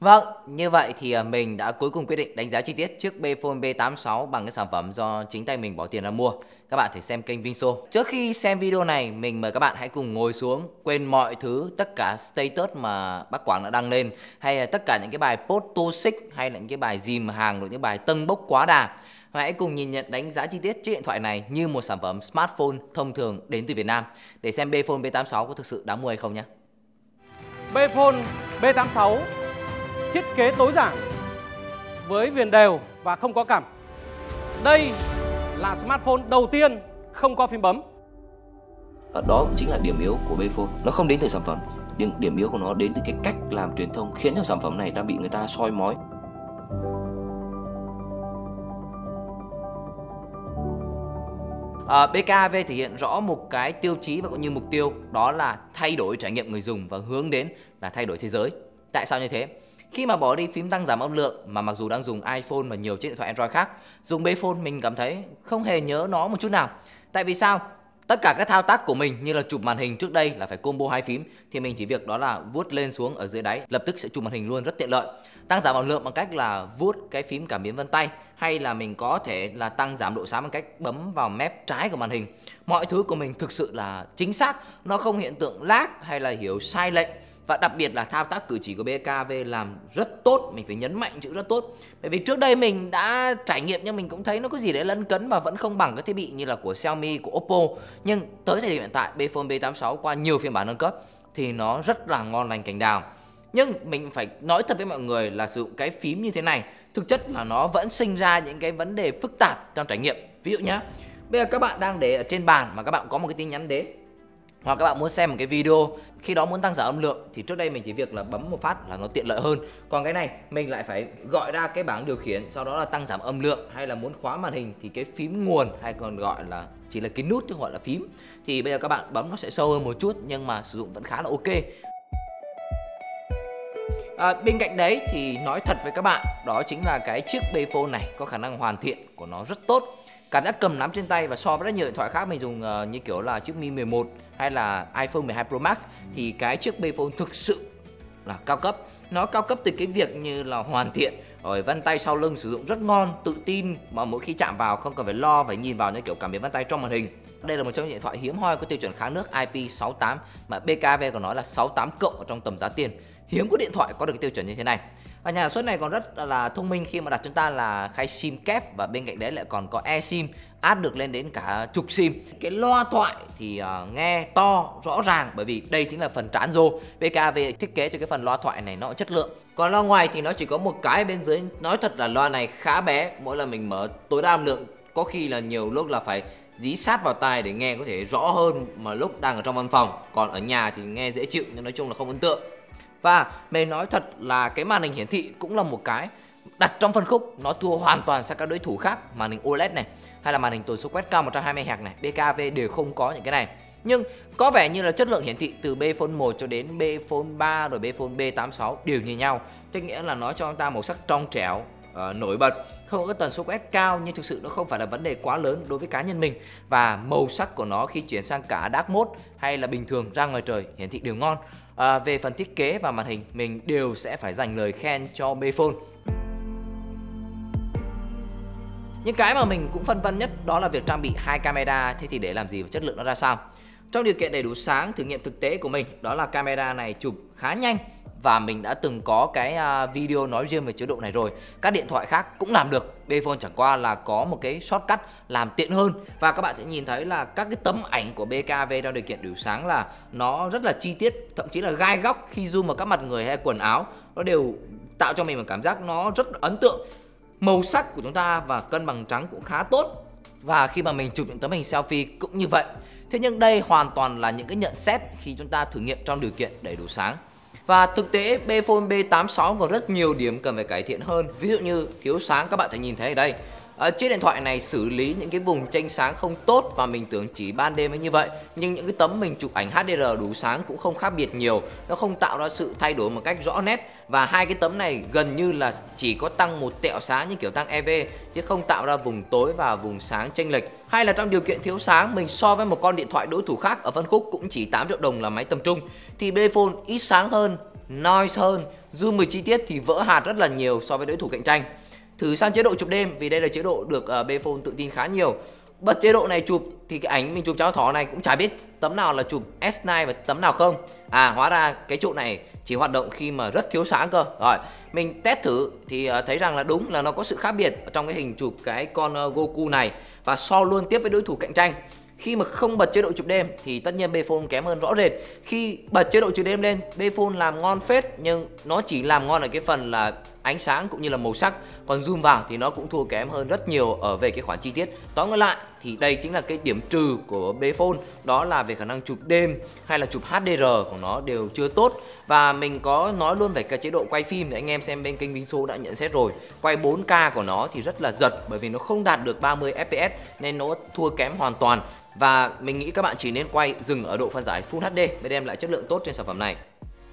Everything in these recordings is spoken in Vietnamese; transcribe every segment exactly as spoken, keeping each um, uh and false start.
Vâng, như vậy thì à, mình đã cuối cùng quyết định đánh giá chi tiết chiếc Bphone B tám sáu bằng cái sản phẩm do chính tay mình bỏ tiền ra mua. Các bạn thể xem kênh Vinso. Trước khi xem video này, mình mời các bạn hãy cùng ngồi xuống, quên mọi thứ, tất cả status mà bác Quảng đã đăng lên, hay là tất cả những cái bài post toxic, hay là những cái bài dìm hàng, rồi những bài tâng bốc quá đà. Và hãy cùng nhìn nhận đánh giá chi tiết chiếc điện thoại này như một sản phẩm smartphone thông thường đến từ Việt Nam, để xem Bphone B tám sáu có thực sự đáng mua hay không nhé. Bphone B tám sáu thiết kế tối giản với viền đều và không có cằm. Đây là smartphone đầu tiên không có phím bấm. Và đó cũng chính là điểm yếu của Bphone. Nó không đến từ sản phẩm, nhưng điểm yếu của nó đến từ cái cách làm truyền thông khiến cho sản phẩm này đang bị người ta soi mói. À, bê ca vê thể hiện rõ một cái tiêu chí và cũng như mục tiêu, đó là thay đổi trải nghiệm người dùng và hướng đến là thay đổi thế giới. Tại sao như thế? Khi mà bỏ đi phím tăng giảm âm lượng, mà mặc dù đang dùng iPhone và nhiều chiếc điện thoại Android khác, dùng Bphone mình cảm thấy không hề nhớ nó một chút nào. Tại vì sao? Tất cả các thao tác của mình như là chụp màn hình trước đây là phải combo hai phím, thì mình chỉ việc đó là vuốt lên xuống ở dưới đáy, lập tức sẽ chụp màn hình luôn, rất tiện lợi. Tăng giảm âm lượng bằng cách là vuốt cái phím cảm biến vân tay, hay là mình có thể là tăng giảm độ sáng bằng cách bấm vào mép trái của màn hình. Mọi thứ của mình thực sự là chính xác, nó không hiện tượng lag hay là hiểu sai lệch. Và đặc biệt là thao tác cử chỉ của bê ca vê làm rất tốt, mình phải nhấn mạnh chữ rất tốt. Bởi vì trước đây mình đã trải nghiệm nhưng mình cũng thấy nó có gì đấy lấn cấn và vẫn không bằng các thiết bị như là của Xiaomi, của Oppo. Nhưng tới thời điểm hiện tại, Bphone B tám sáu qua nhiều phiên bản nâng cấp thì nó rất là ngon lành cành đào. Nhưng mình phải nói thật với mọi người là sử dụng cái phím như thế này thực chất là nó vẫn sinh ra những cái vấn đề phức tạp trong trải nghiệm. Ví dụ nhá, bây giờ các bạn đang để ở trên bàn mà các bạn có một cái tin nhắn đến, hoặc các bạn muốn xem một cái video, khi đó muốn tăng giảm âm lượng thì trước đây mình chỉ việc là bấm một phát là nó tiện lợi hơn. Còn cái này mình lại phải gọi ra cái bảng điều khiển, sau đó là tăng giảm âm lượng, hay là muốn khóa màn hình thì cái phím nguồn, hay còn gọi là chỉ là cái nút chứ gọi là phím, thì bây giờ các bạn bấm nó sẽ sâu hơn một chút nhưng mà sử dụng vẫn khá là ok. À, bên cạnh đấy thì nói thật với các bạn, đó chính là cái chiếc Bphone này có khả năng hoàn thiện của nó rất tốt. Cảm giác cầm nắm trên tay, và so với rất nhiều điện thoại khác mình dùng uh, như kiểu là chiếc Mi mười một hay là iPhone mười hai Pro Max, thì cái chiếc Bphone thực sự là cao cấp. Nó cao cấp từ cái việc như là hoàn thiện, rồi vân tay sau lưng sử dụng rất ngon, tự tin, mà mỗi khi chạm vào không cần phải lo phải nhìn vào như kiểu cảm biến vân tay trong màn hình. Đây là một trong những điện thoại hiếm hoi có tiêu chuẩn kháng nước I P sáu tám, mà bê ca vê còn nói là sáu tám cộng ở trong tầm giá tiền. Hiếm có điện thoại có được cái tiêu chuẩn như thế này. Và nhà sản xuất này còn rất là thông minh khi mà đặt chúng ta là khay sim kép, và bên cạnh đấy lại còn có eSIM áp được lên đến cả chục sim. Cái loa thoại thì uh, nghe to rõ ràng, bởi vì đây chính là phần trán rô. bê ca vê thiết kế cho cái phần loa thoại này nó chất lượng. Còn loa ngoài thì nó chỉ có một cái bên dưới. Nói thật là loa này khá bé, mỗi lần mình mở tối đa âm lượng có khi là nhiều lúc là phải dí sát vào tai để nghe có thể rõ hơn mà lúc đang ở trong văn phòng. Còn ở nhà thì nghe dễ chịu, nhưng nói chung là không ấn tượng. Và mình nói thật là cái màn hình hiển thị cũng là một cái đặt trong phân khúc nó thua hoàn toàn sang các đối thủ khác. Màn hình ô lét này, hay là màn hình tần số quét cao một trăm hai mươi héc này, bê ca vê đều không có những cái này. Nhưng có vẻ như là chất lượng hiển thị từ Bphone một cho đến Bphone ba rồi Bphone B tám sáu đều như nhau. Tức nghĩa là nó cho chúng ta màu sắc trong trẻo, uh, nổi bật, không có cái tần số quét cao, nhưng thực sự nó không phải là vấn đề quá lớn đối với cá nhân mình. Và màu sắc của nó khi chuyển sang cả dark mode hay là bình thường ra ngoài trời hiển thị đều ngon. À, về phần thiết kế và màn hình mình đều sẽ phải dành lời khen cho Bphone. Những cái mà mình cũng phân vân nhất đó là việc trang bị hai camera. Thế thì để làm gì và chất lượng nó ra sao? Trong điều kiện đầy đủ sáng, thử nghiệm thực tế của mình đó là camera này chụp khá nhanh, và mình đã từng có cái video nói riêng về chế độ này rồi. Các điện thoại khác cũng làm được, Bphone chẳng qua là có một cái shortcut làm tiện hơn. Và các bạn sẽ nhìn thấy là các cái tấm ảnh của bê ca vê trong điều kiện đủ sáng là nó rất là chi tiết, thậm chí là gai góc khi zoom vào các mặt người hay quần áo, nó đều tạo cho mình một cảm giác nó rất ấn tượng. Màu sắc của chúng ta và cân bằng trắng cũng khá tốt, và khi mà mình chụp những tấm hình selfie cũng như vậy. Thế nhưng đây hoàn toàn là những cái nhận xét khi chúng ta thử nghiệm trong điều kiện đầy đủ sáng. Và thực tế Bphone B tám sáu còn rất nhiều điểm cần phải cải thiện hơn. Ví dụ như thiếu sáng, các bạn thể nhìn thấy ở đây, à, chiếc điện thoại này xử lý những cái vùng chênh sáng không tốt, và mình tưởng chỉ ban đêm mới như vậy. Nhưng những cái tấm mình chụp ảnh hát đê rờ đủ sáng cũng không khác biệt nhiều, nó không tạo ra sự thay đổi một cách rõ nét. Và hai cái tấm này gần như là chỉ có tăng một tẹo sáng như kiểu tăng e vê, chứ không tạo ra vùng tối và vùng sáng chênh lệch. Hay là trong điều kiện thiếu sáng, mình so với một con điện thoại đối thủ khác ở phân khúc cũng chỉ tám triệu đồng là máy tầm trung, thì Bphone ít sáng hơn, noise hơn, Zoom mười chi tiết thì vỡ hạt rất là nhiều so với đối thủ cạnh tranh. Thử sang chế độ chụp đêm, vì đây là chế độ được uh, Bphone tự tin khá nhiều. Bật chế độ này chụp thì cái ảnh mình chụp cháu thỏ này cũng chả biết tấm nào là chụp S chín và tấm nào không. À, hóa ra cái trụ này chỉ hoạt động khi mà rất thiếu sáng cơ. Rồi, mình test thử thì uh, thấy rằng là đúng là nó có sự khác biệt trong cái hình chụp cái con uh, Goku này, và so luôn tiếp với đối thủ cạnh tranh. Khi mà không bật chế độ chụp đêm thì tất nhiên Bphone kém hơn rõ rệt. Khi bật chế độ chụp đêm lên, Bphone làm ngon phết, nhưng nó chỉ làm ngon ở cái phần là ánh sáng cũng như là màu sắc. Còn zoom vào thì nó cũng thua kém hơn rất nhiều ở về cái khoản chi tiết. Tóm ngược lại thì đây chính là cái điểm trừ của Bphone, đó là về khả năng chụp đêm hay là chụp H D R của nó đều chưa tốt. Và mình có nói luôn về cái chế độ quay phim để anh em xem bên kênh Binh Số đã nhận xét rồi. Quay bốn K của nó thì rất là giật, bởi vì nó không đạt được ba mươi F P S nên nó thua kém hoàn toàn. Và mình nghĩ các bạn chỉ nên quay dừng ở độ phân giải Full H D để đem lại chất lượng tốt trên sản phẩm này.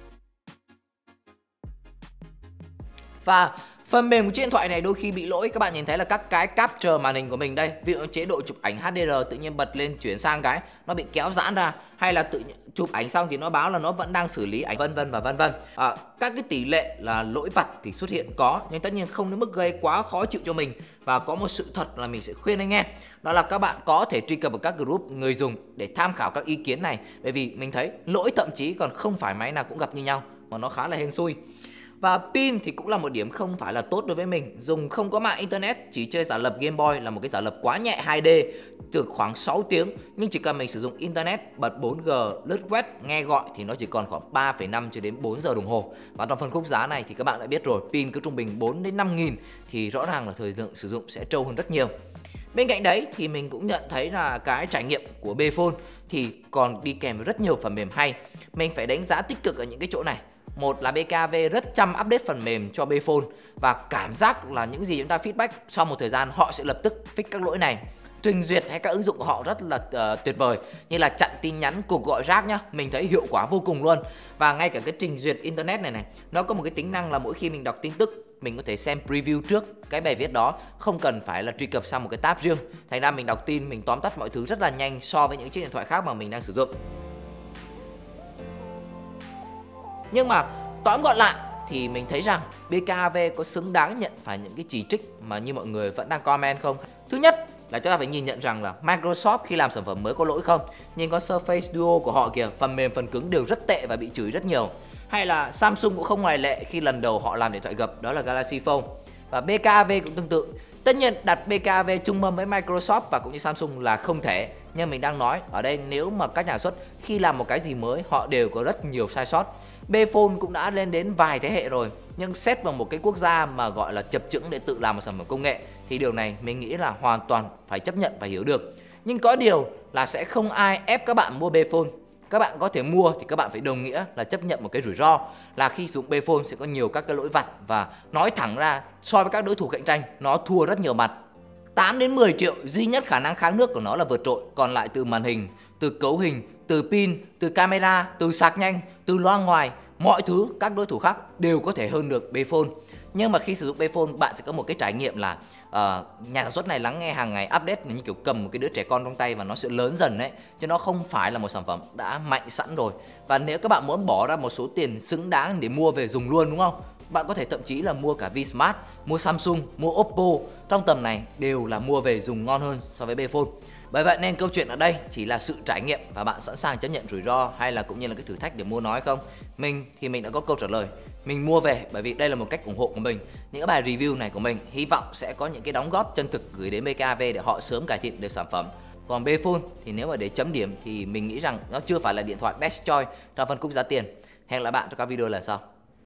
Và phần mềm của chiếc điện thoại này đôi khi bị lỗi. Các bạn nhìn thấy là các cái capture màn hình của mình đây, ví dụ chế độ chụp ảnh H D R tự nhiên bật lên chuyển sang cái nó bị kéo giãn ra, hay là tự chụp ảnh xong thì nó báo là nó vẫn đang xử lý ảnh, vân vân và vân vân. À, các cái tỷ lệ là lỗi vặt thì xuất hiện có, nhưng tất nhiên không đến mức gây quá khó chịu cho mình. Và có một sự thật là mình sẽ khuyên anh em, đó là các bạn có thể truy cập vào các group người dùng để tham khảo các ý kiến này, bởi vì mình thấy lỗi thậm chí còn không phải máy nào cũng gặp như nhau, mà nó khá là hên xui. Và pin thì cũng là một điểm không phải là tốt đối với mình. Dùng không có mạng internet, chỉ chơi giả lập Game Boy là một cái giả lập quá nhẹ hai D từ khoảng sáu tiếng. Nhưng chỉ cần mình sử dụng internet, bật bốn G, lướt web, nghe gọi thì nó chỉ còn khoảng ba phẩy năm cho đến bốn giờ đồng hồ. Và trong phân khúc giá này thì các bạn đã biết rồi, pin cứ trung bình bốn đến năm nghìn thì rõ ràng là thời lượng sử dụng sẽ trâu hơn rất nhiều. Bên cạnh đấy thì mình cũng nhận thấy là cái trải nghiệm của Bphone thì còn đi kèm với rất nhiều phần mềm hay. Mình phải đánh giá tích cực ở những cái chỗ này. Một là bê ca vê rất chăm update phần mềm cho Bphone, và cảm giác là những gì chúng ta feedback sau một thời gian họ sẽ lập tức fix các lỗi này. Trình duyệt hay các ứng dụng của họ rất là uh, tuyệt vời, như là chặn tin nhắn, cuộc gọi rác nhá, mình thấy hiệu quả vô cùng luôn. Và ngay cả cái trình duyệt internet này này, nó có một cái tính năng là mỗi khi mình đọc tin tức, mình có thể xem preview trước cái bài viết đó, không cần phải là truy cập sang một cái tab riêng. Thành ra mình đọc tin, mình tóm tắt mọi thứ rất là nhanh so với những chiếc điện thoại khác mà mình đang sử dụng. Nhưng mà tóm gọn lại thì mình thấy rằng bê ca vê có xứng đáng nhận phải những cái chỉ trích mà như mọi người vẫn đang comment không? Thứ nhất là chúng ta phải nhìn nhận rằng là Microsoft khi làm sản phẩm mới có lỗi không? Nhìn con Surface Duo của họ kìa, phần mềm phần cứng đều rất tệ và bị chửi rất nhiều. Hay là Samsung cũng không ngoại lệ khi lần đầu họ làm điện thoại gập, đó là Galaxy Fold. Và bê ca vê cũng tương tự. Tất nhiên đặt bê ca vê chung mâm với Microsoft và cũng như Samsung là không thể. Nhưng mình đang nói ở đây, nếu mà các nhà xuất khi làm một cái gì mới họ đều có rất nhiều sai sót. Bphone cũng đã lên đến vài thế hệ rồi, nhưng xét vào một cái quốc gia mà gọi là chập chững để tự làm một sản phẩm công nghệ thì điều này mình nghĩ là hoàn toàn phải chấp nhận và hiểu được. Nhưng có điều là sẽ không ai ép các bạn mua Bphone. Các bạn có thể mua thì các bạn phải đồng nghĩa là chấp nhận một cái rủi ro là khi sử dụng Bphone sẽ có nhiều các cái lỗi vặt, và nói thẳng ra so với các đối thủ cạnh tranh nó thua rất nhiều mặt. Tám đến mười triệu duy nhất khả năng kháng nước của nó là vượt trội, còn lại từ màn hình, từ cấu hình, từ pin, từ camera, từ sạc nhanh, từ loa ngoài, mọi thứ các đối thủ khác đều có thể hơn được Bphone. Nhưng mà khi sử dụng Bphone, bạn sẽ có một cái trải nghiệm là uh, nhà sản xuất này lắng nghe hàng ngày update, như kiểu cầm một cái đứa trẻ con trong tay và nó sẽ lớn dần đấy, chứ nó không phải là một sản phẩm đã mạnh sẵn rồi. Và nếu các bạn muốn bỏ ra một số tiền xứng đáng để mua về dùng luôn, đúng không? Bạn có thể thậm chí là mua cả Vsmart, mua Samsung, mua Oppo, trong tầm này đều là mua về dùng ngon hơn so với Bphone. Bởi vậy nên câu chuyện ở đây chỉ là sự trải nghiệm và bạn sẵn sàng chấp nhận rủi ro hay là cũng như là cái thử thách để mua nói không? Mình thì mình đã có câu trả lời. Mình mua về bởi vì đây là một cách ủng hộ của mình. Những bài review này của mình hy vọng sẽ có những cái đóng góp chân thực gửi đến bê ca vê để họ sớm cải thiện được sản phẩm. Còn Bphone thì nếu mà để chấm điểm thì mình nghĩ rằng nó chưa phải là điện thoại best choice trong phân khúc giá tiền. Hẹn gặp lại bạn trong các video lần sau.